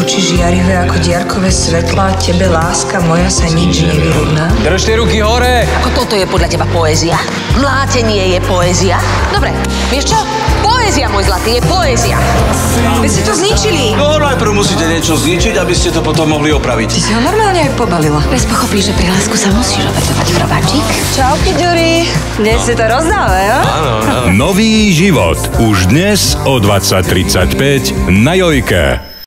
Oči žiarivé ako diaľkové svetlá, tebe láska moja sa nič nevyrovná. Držte ruky hore! Ako toto je podľa teba poézia? Mlátenie je poézia? Dobre, vieš čo? Poézia, môj zlatý, je poézia. Vy ste to zničili. No, najprv musíte niečo zničiť, aby ste to potom mohli opraviť. Ty si ho normálne aj pobalila. Bez pochopíš, že pri lásku sa musíš obetovať, chrobáčik. Čauky, Ďuri. Dnes si to rozdáva, jo? Áno. Nový život. Už dnes o 20:35 na Jojke.